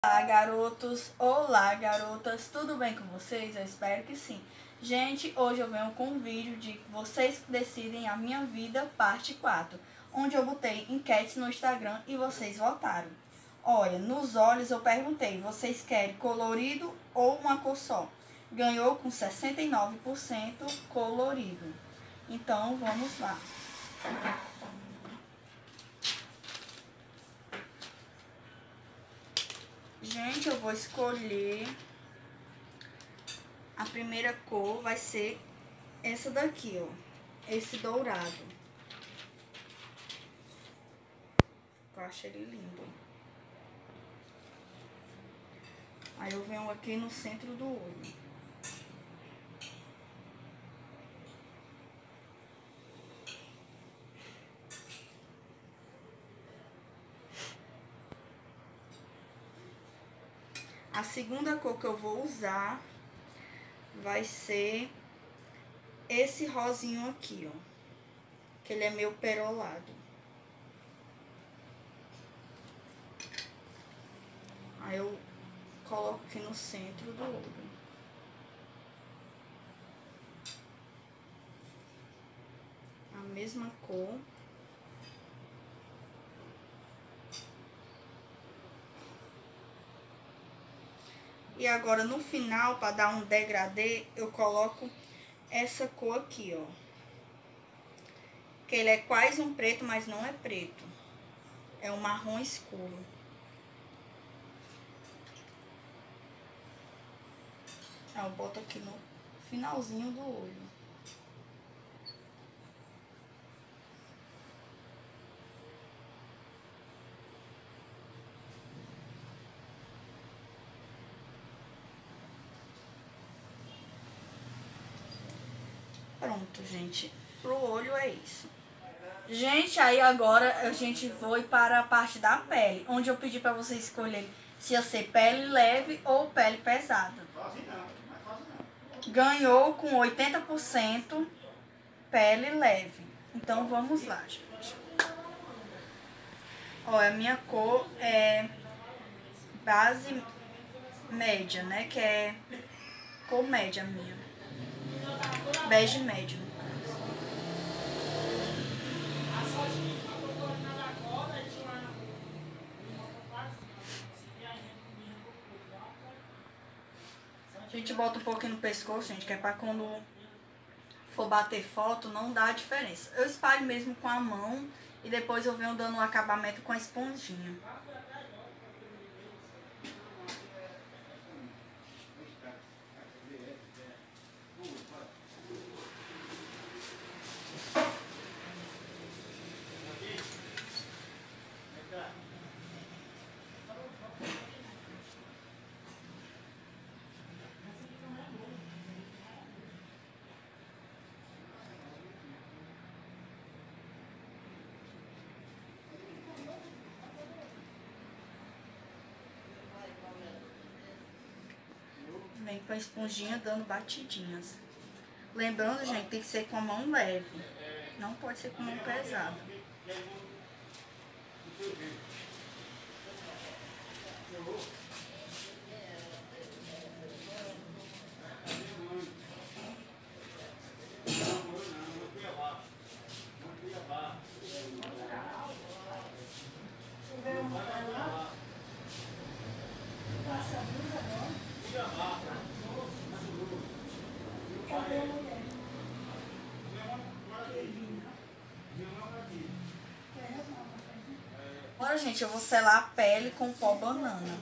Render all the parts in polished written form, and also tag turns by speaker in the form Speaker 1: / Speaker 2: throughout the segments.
Speaker 1: Olá, garotos! Olá, garotas! Tudo bem com vocês? Eu espero que sim. Gente, hoje eu venho com um vídeo de Vocês que Decidem a Minha Vida, parte 4, onde eu botei enquetes no Instagram e vocês votaram. Olha, nos olhos eu perguntei, vocês querem colorido ou uma cor só? Ganhou com 69% colorido. Então, vamos lá. Gente, eu vou escolher, a primeira cor vai ser essa daqui, ó, esse dourado. Eu acho ele lindo. Aí eu venho aqui no centro do olho. A segunda cor que eu vou usar vai ser esse rosinho aqui, ó. Que ele é meio perolado. Aí eu coloco aqui no centro do olho. A mesma cor. E agora no final, para dar um degradê, eu coloco essa cor aqui, ó. Que ele é quase um preto, mas não é preto. É um marrom escuro. Aí eu boto aqui no finalzinho do olho. Pronto, gente. Pro olho é isso. Gente, aí agora a gente foi para a parte da pele, onde eu pedi para vocês escolherem se ia ser pele leve ou pele pesada. Ganhou com 80% pele leve. Então vamos lá, gente. Ó, a minha cor é base média, né? Que é cor média minha. Bege médio. A gente bota um pouquinho no pescoço, gente, que é pra quando for bater foto não dá diferença. Eu espalho mesmo com a mão e depois eu venho dando um acabamento com a esponjinha. Vem com a esponjinha dando batidinhas. Lembrando, gente, tem que ser com a mão leve. Não pode ser com a mão pesada. Agora, gente, eu vou selar a pele com pó banana.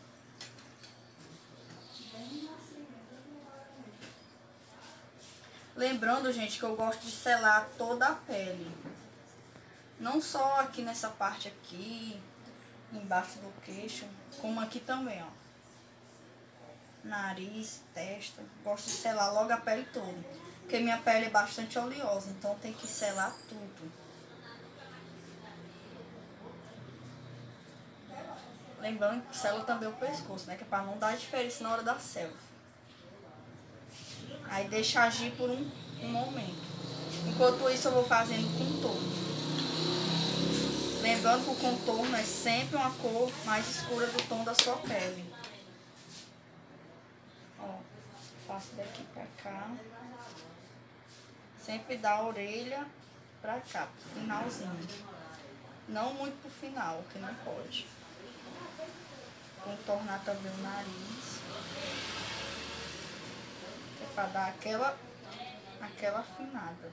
Speaker 1: Lembrando, gente, que eu gosto de selar toda a pele. Não só aqui nessa parte aqui, embaixo do queixo, como aqui também, ó. Nariz, testa. Gosto de selar logo a pele toda. Porque minha pele é bastante oleosa, então tem que selar tudo. Lembrando que sela também o pescoço, né? Que é pra não dar diferença na hora da selfie. Aí deixa agir por um momento. Enquanto isso eu vou fazendo com todo. Lembrando que o contorno é sempre uma cor mais escura do tom da sua pele. Ó, faço daqui pra cá. Sempre dá a orelha pra cá, pro finalzinho. Não muito pro final, que não pode. Contornar também o nariz. Que é pra dar aquela afinada.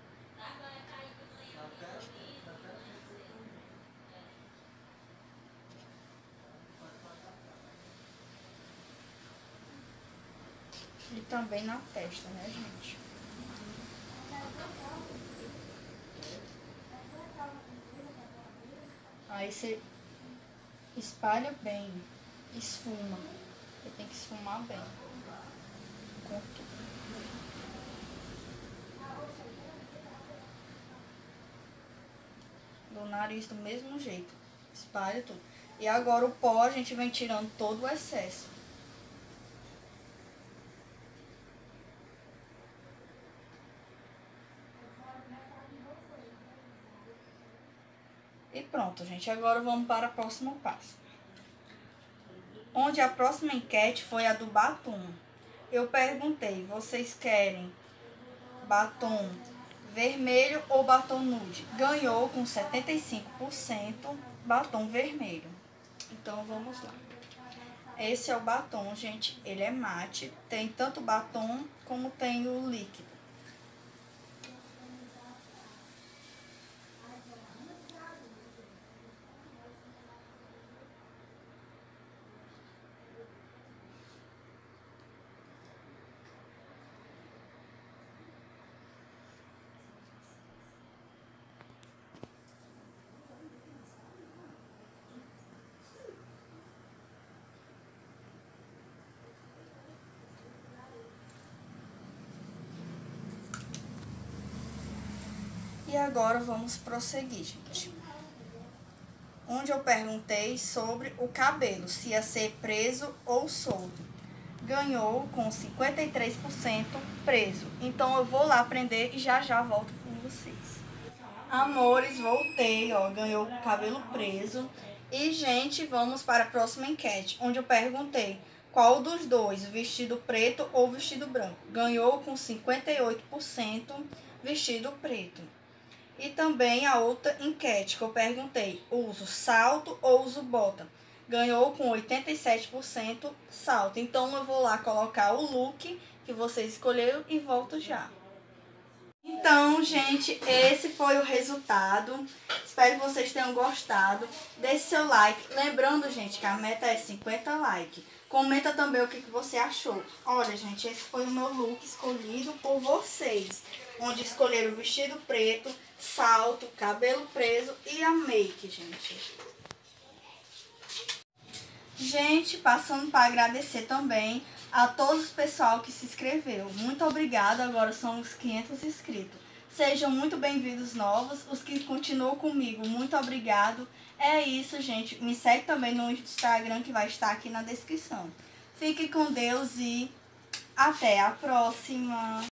Speaker 1: E também na testa, né, gente? Aí você espalha bem, esfuma. Você tem que esfumar bem. Com tudo. Do nariz do mesmo jeito. Espalha tudo. E agora o pó a gente vem tirando todo o excesso. E pronto, gente. Agora vamos para o próximo passo. Onde a próxima enquete foi a do batom. Eu perguntei, vocês querem batom vermelho ou batom nude? Ganhou com 75% batom vermelho. Então vamos lá. Esse é o batom, gente. Ele é mate. Tem tanto batom como tem o líquido. E agora vamos prosseguir, gente. Onde eu perguntei sobre o cabelo, se ia ser preso ou solto. Ganhou com 53% preso. Então eu vou lá prender e já já volto com vocês. Amores, voltei, ó, ganhou o cabelo preso. E, gente, vamos para a próxima enquete, onde eu perguntei qual dos dois, vestido preto ou vestido branco. Ganhou com 58% vestido preto. E também a outra enquete que eu perguntei, uso salto ou uso bota? Ganhou com 87% salto. Então eu vou lá colocar o look que vocês escolheram e volto já. Então, gente, esse foi o resultado. Espero que vocês tenham gostado. Deixe seu like. Lembrando, gente, que a meta é 50 likes. Comenta também o que você achou. Olha, gente, esse foi o meu look escolhido por vocês. Onde escolheram o vestido preto, salto, cabelo preso e a make, gente. Gente, passando para agradecer também a todos o pessoal que se inscreveu. Muito obrigada, agora são os 500 inscritos. Sejam muito bem-vindos novos, os que continuam comigo, muito obrigado. É isso, gente. Me segue também no Instagram que vai estar aqui na descrição. Fique com Deus e até a próxima!